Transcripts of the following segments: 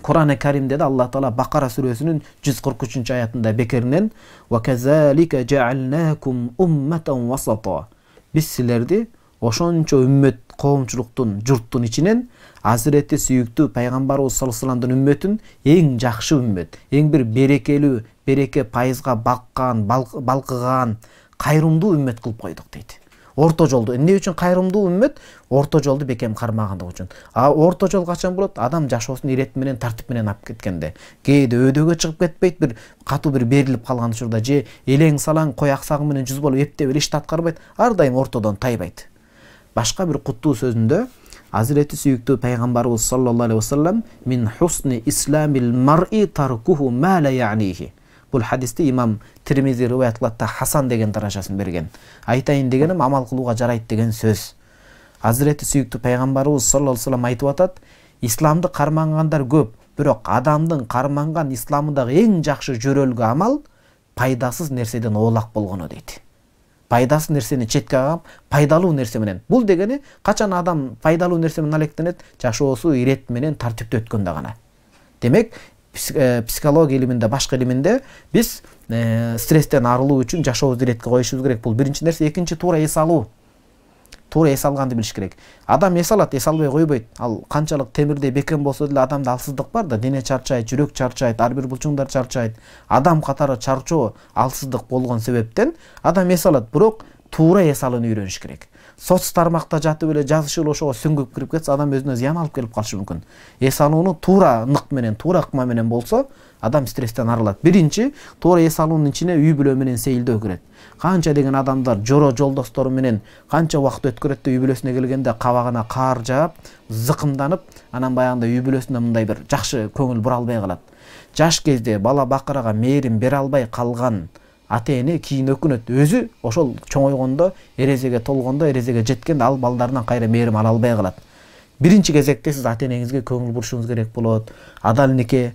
Kur'an-ı Kerim'de de Allah Teala Bakara suresinin 143. ayetinde bekerinden وَكَذَٰلِكَ جَعَلْنَاكُمْ اُمَّةً وَسَطًا Biz sizlerdi oşonço ümmet koomçuluktun, jurttun içinen Hazreti Süyüktü Peygamberimiz sallallahu aleyhi ve sellem'den ümmetin en jakşı ümmet, en bir berekeli, bereke payızga bakkan, balkıgan, kayrımdуу ümmet kılıp koyduk deydi. Orta joldu. Ne üçün kayrımdуу ümmet? Orta joldu bekem karmagandыk üçün. Orta jol kaçan bolot? Adam жашоосун ирет менен, тартип менен алып кеткенде. Кээде өйдөгө чыгып кетпейт, бир катуу бир берилип калган учурда же элең салаң кой аксагы менен жүз болуп эптеп иш таткарбайт, ар дайым ортодон тайбайт. Башка бир куттуу сөзүндө Hazreti Süyüktü Peygamberimiz sallallahu aleyhi ve sellem min husni islamil mar'i tarkuhu ma la ya'nihi. Бұл хадисте имам Тирмизи риваят кылат, Хасан деген даражасын берген. Айтайын дегеним амал кылууга жарайт деген сөз. Hazreti Süyüktü Peygamberimiz sallallahu aleyhi ve sellem айтып атат, исламды кармангандар көп, бирок адамдын карманган исламындагы эң жакшы жөрөлгө амал пайдасыз нерседен оолак болгону дейт. Пайдасыз нерсени четке кагып, пайдалуу нерсе менен. Бул дегени качан адам пайдалуу нерсе менен алектенет, жашоосу ирет менен тартиптүү өткөндө гана. Демек, психология илиминде, башка илиминде биз стресстен арылуу үчүн жашообузду иретке коюшубуз керек. Бул биринчи нерсе. Экинчи, туура эс алуу. Туура эс алганды билиш керек. Адам эс алат, эс албай койбойт. Ал канчалык темирдей бекем болсо деле адамда алсыздык бар да, дене чарчайт, жүрөк чарчайт, ар бир булчуңдар чарчайт. Адам катары чарчоо, алсыздык болгон себептен адам эс алат, бирок туура эс алууну үйрөнүш керек. Соц тармакта жатып эле жазышып ошого сүңгүп кирип кетсе, адам өзүнө зыян алып келип калышы мүмкүн. Эс алууну туура нык менен, туура ыкма менен болсо, адам стресстен арылат. Биринчи, туура эс алуунун ичине үй бүлө менен сейилдөө кирет. Канча деген адамдар жоро жолдоштору менен канча убакыт өткөрөт да үй бүлөсүнө келгенде кабагына каар жаап, зыкымданып, анан баягында үй бүлөсүнө мындай бир жакшы көңүл бура албай калат. Жаш кезде бала бакырага мээрим бере албай калган ата-эне кийин өкүнөт. Өзү ошол чоңойгондо, эрезеге толгондо, эрезеге жеткенде ал балдарынан кайра мээрим ала албай калат. Биринчи кезекте сиз ата-энеңизге көңүл бурушуңуз керек болот. Адал нике,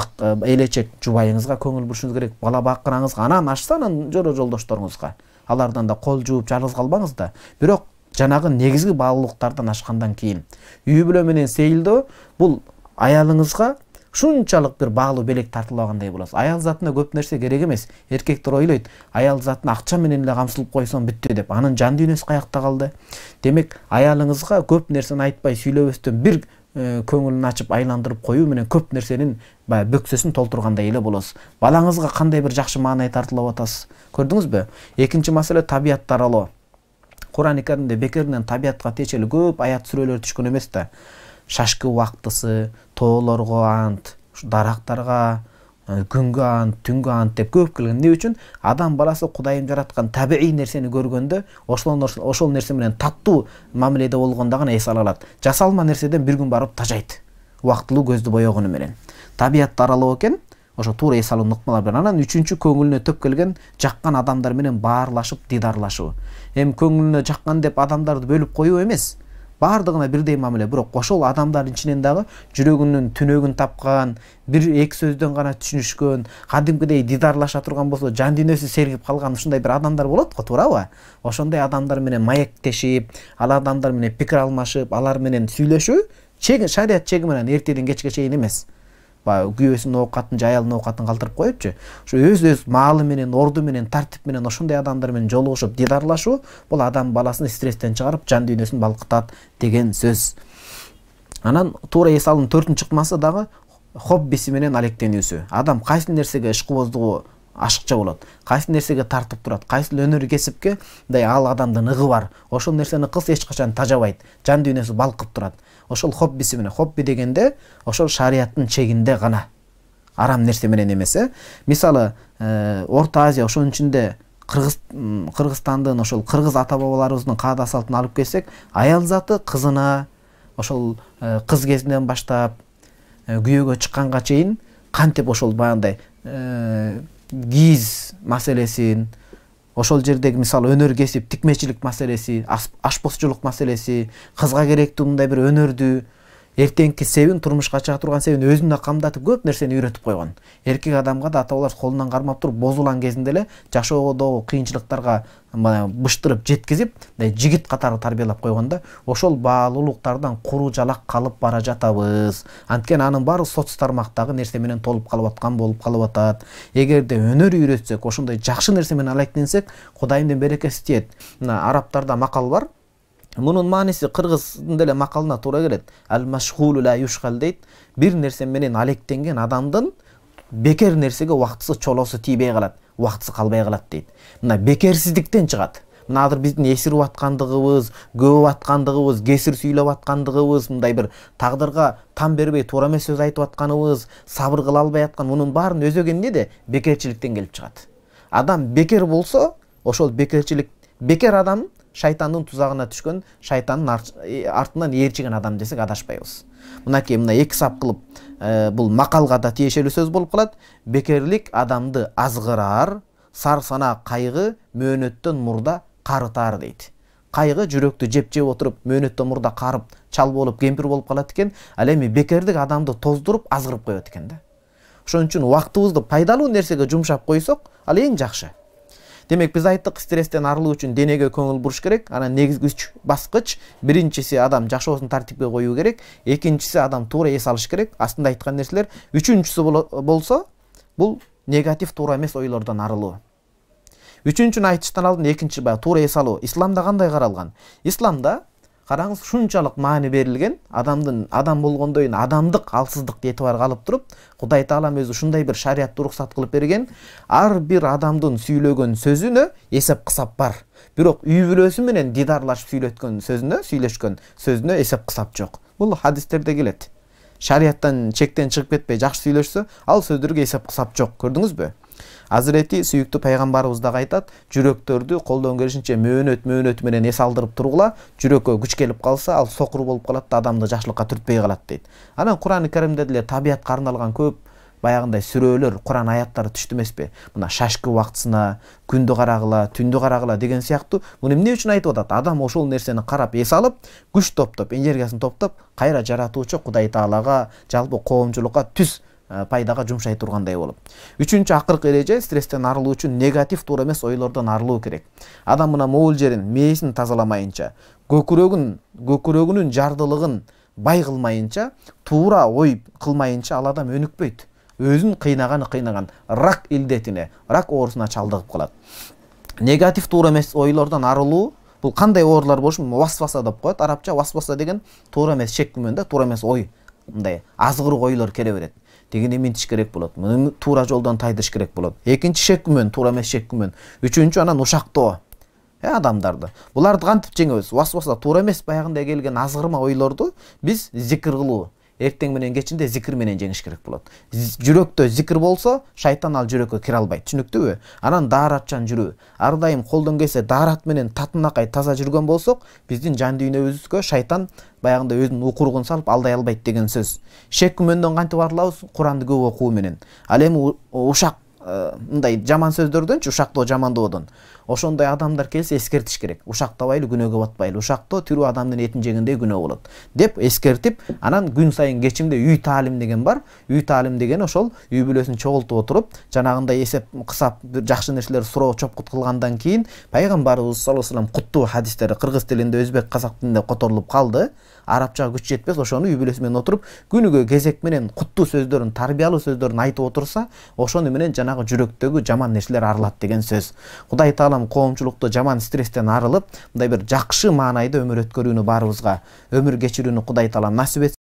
элечек жубайыңызга көңүл бурушуңуз керек. Бала бакыраңызга, анан ашса анан жоро жолдошторуңузга. Алардан да кол жууп жалгыз калбаңыз да. Бирок жанагы негизги баалуулуктардан ашкандан кийин үй бүлө менен сейилдөө бул аялыңызга шунчалык бир баалуу белек тартылбагандай болосуз. Аял затына көп нерсе керек эмес. Эркектер ойлойт, аял затына акча менен эле камсылып койсом бүттү деп. Анын жан дүйнөсү каякта калды? Демек, аялыңызга көп нерсени айтпай сүйлөбөстөн бир көңүлүн ачып айландырып коюу менен көп нерсенин бөксөсүн толтургандай эле болосуз. Балаңызга кандай бир жакшы маанай тартылып атасыз? Көрдүңүзбү? Экинчи маселе табият таралоо. Кур'ан-ы Каримде бекеринен табиятка тиешелүү көп аят сүрөлөр түшкөн эмес да. Шашкы убактысы, тоолорго ант, дарактарга күнгө ант, түнгө ант деп көп келген. Эмне үчүн? Адам баласы Кудайым жараткан табигый нерсени көргөндө ошол нерсе менен таттуу мамиледе болгондо гана эс ала алат. Жасалма нерседен бир күн барып тажайт. Убактылуу көздү боёгону менен. Табият таралоо экен, ошо туура эс алуу ныкмалар менен. Анан үчүнчү, көңүлүнө төп келген жаккан адамдар менен баарлашып, дидарлашуу. Көңүлүнө жаккан деп адамдарды бөлүп коюу эмес. Бардыгына бирдей мамиле, бирок ошол адамдардын ичинен дагы жүрөгүнүн түнөгүн тапкан, бир эки сөздөн гана түшүнүшкөн, кадимкидей дидарлаша турган болсо, жан дүйнөсү сергип калган ушундай бир адамдар болот го, туурабы? Ошондой адамдар менен маектешип, ал адамдар менен пикир алмашып, алар менен сүйлөшүү шарият чеги менен эртеден кечке чейин эмес. Күйөөсүнүн оокатын, аялынын оокатын калтырып коюпчу. Ошо өз маалы менен, орду менен, тартип менен ошондой адамдар менен жолугушуп, дидарлашуу бул адам баласын стресстен чыгарып, жан дүйнөсүн балкытат деген сөз. Анан туура эс алуунун төртүнчү ыкмасы дагы хоббиси менен алектенүүсү. Адам кайсы нерсеге ишкыбоздугу ашыкча болот, кайсы нерсеге тартып турат, кайсы өнөр кесипке мындай ал адамдын ыгы бар. Ошол нерсени кыз эч качан тажабайт, жан дүйнөсү балкып турат. Ошол хоббиси менен. Хобби дегенде ошол шарияттын чегинде гана, арам нерсе менен эмес. Мисалы, Орто Азия, ошонун ичинде Кыргызстандын ошол кыргыз ата бабаларыбыздын каада салтын алып келсек, аял заты кызына ошол кыз кезинен баштап күйөөгө чыкканга чейин кантип ошол баягындай кийиз маселесин, ошол жердеги мисалы өнөр кесип, тикмечилик маселеси, ашпозчулук маселеси, кызга керектүү мындай бир өнөрдү эртеңки себин, турмушка чыга турган себин өзүнө камдатып көп нерсени үйрөтүп койгон. Эркек адамга да ата бабалар колунан кармап туруп бозулган кезинде эле жашоодогу кыйынчылыктарга быштырып жеткизип, жигит катары тарбиялап койгон да. Ошол баалуулуктардан куру жалак калып бара жатабыз. Анткени анын баары соц тармактагы нерсе менен толуп калып аткан болуп калып атат. Эгерде өнөр үйрөтсөк, ошондой жакшы нерсе менен алектенсек, Кудайымдын берекеси тиет. Мына арабтарда макал бар. Мунун мааниси кыргыздын деле макалына туура келет. Ал-машгулу ла юшгал дейт. Бир нерсе менен алектенген адамдын бекер нерсеге убактысы чолосу тийбей калат, убактысы калбай калат дейт. Мына бекерсиздиктен чыгат. Мына азыр биздин эсирип аткандыгыбыз, көбөп аткандыгыбыз, кесир сүйлөп аткандыгыбыз, мындай бир тагдырга там бербей туура эмес сөз айтып атканыбыз, сабыр кыла албай аткан, мунун баарын өзөгөн эмне? Бекерчиликтен келип чыгат. Адам бекер болсо, ошол бекерчилик, бекер адам шайтандын тузагына түшкөн, шайтандын артынан ээрчиген адам десек адашпайбыз. Мынакей мына эки сап кылып, бул макалга да тиешелүү сөз болуп калат. Бекерлик адамды азгырар, сарсана кайгы мөөнөттөн мурда карытар дейт. Кайгы жүрөктү жеп отуруп, мөөнөттөн мурда карып, чал болуп, кемпир болуп калат экен. Ал эми бекердик адамды тоздуруп, азгырып коет экен да. Ошон үчүн убактыбызды пайдалуу нерсеге жумшап койсок, ал эң жакшы. Демек биз айттык, стресстен арылуу үчүн денеге көңүл буруш керек. Анан негизги 3 баскыч. Биринчиси адам жашоосун тартипке коюу керек. Экинчиси адам туура эс алыш керек. Астында айткан нерселер. Үчүнчүсү болсо, бул негатив туура эмес ойлордон арылуу. Үчүнчүнү айтыштан алдын экинчи туура эс алуу. Исламда кандай каралган? Исламда караңыз, шунчалык маани берилген, адам болгондо адамдык алсыздыкты этибарга алып туруп, Кудай Таалам өзү ушундай бир шариятты уруксат кылып берген. Ар бир адамдын сүйлөгөн сөзүнө эсеп кысап бар. Бирок үй бүлөсү менен дидарлашып сүйлөшкөн сөзүнө эсеп кысап жок. Бул хадистерде келет. Шарияттан чектен чыгып кетпей жакшы сүйлөшсө, ал сөздөргө эсеп кысап жок. Көрдүңүзбү? Азирети сүйүктүү пайгамбарыбыз да айтат, жүрөктөрдү колдон келишинче мөөнөт менен эс алдырып тургула, жүрөккө күч келип калса, ал сокур болуп калат да адамды жакшылыкка түртпей калат дейт. Анан Кур'ан-ы Каримде деле табиятка арналган көп баягындай сүрөлөр, Кур'ан аяттары түштү эмеспи? Мына шашкы убактысына, күндү карагыла, түндү карагыла деген сыяктуу. Муну эмне үчүн айтып атат? Адам ошол нерсени карап эс алып, күч топтоп, энергиясын топтоп, кайра жаратуучу Кудай Таалага, жалпы коомчулукка түз пайдага жумшай тургандай болуп. Үчүнчү акыркы эреже, стресстен арылуу үчүн негатив туура эмес ойлордон арылуу керек. Адам мына моул жерин, мээсин тазаламайынча, көкүрөгүнүн жардылыгын бай кылмайынча, туура ой кылмайынча ал адам өнүкпөйт. Өзүн кыйнаган рак илдетине, рак оорусуна чалдыгып калат. Негатив туура эмес ойлордон арылуу бул кандай оорулар болушу? Васваса деп коет. Арабча васваса деген туура эмес шек күмөн да, туура эмес ой, мындай азгыруу ойлор келе берет. Дегени минтиш керек болот. Муну туура жолдон тайдырыш керек болот. Экинчи шек күмөн, туура эмес шек күмөн. Үчүнчү анан ушактоо. Адамдарды. Буларды кантип жеңебиз? Васваса туура эмес баягындай келген азгырма ойлорду биз зикир кылуу. Эртең менен кечинде зикир менен жеңиш керек болот. Жүрөктө зикир болсо, шайтан ал жүрөккө кире албайт. Түшүнүктүүбү? Анан дааратчан жүрүү. Ар дайым колдон келсе даарат менен татынакай таза жүргөн болсок, биздин жан дүйнөбүзгө шайтан баягында өзүнүн укуругун салып алдай албайт деген сөз. Шек күмөндөн кантип арылабыз? Куранды көп окуу менен. Ал эми ушак мындай жаман сөздөрдөнчү, ушактоо жамандоодон. Ошондой адамдар келсе эскертиш керек. Ушактабайлы, күнөөгө батпайлы. Ушактоо тирүү адамдын этин жегендей күнөө болот деп эскертип, анан күн сайын кечимде үй таалим деген бар. Үй таалим деген ошол үй бүлөсүн чогултуп отуруп, жанагындай эсеп кысап бир жакшы нерселер суроо чопкут кылгандан кийин пайгамбарыбыз саллаллаху алейхи вассалам куттуу хадистери кыргыз тилинде, өзбек, казак тилинде которулуп калды. Арабчага күч жетпес, ошону үй бүлөсү менен отуруп, күнүгө кезек менен куттуу сөздөрүн, тарбиялуу сөздөрүн айтып отурса, ошону менен жанагы жүрөктөгү жаман нерселер арылат деген сөз. Кудай Таалам коомчулукту жаман стресстен арылып, мындай бир жакшы маанайда өмүр өткөрүүнү баарыбызга, өмүр кечирүүнү Кудай Таалам насип этсин.